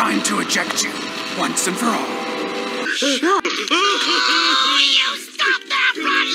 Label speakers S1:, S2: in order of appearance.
S1: Time to eject you, once and for all.
S2: You stop that, Roger!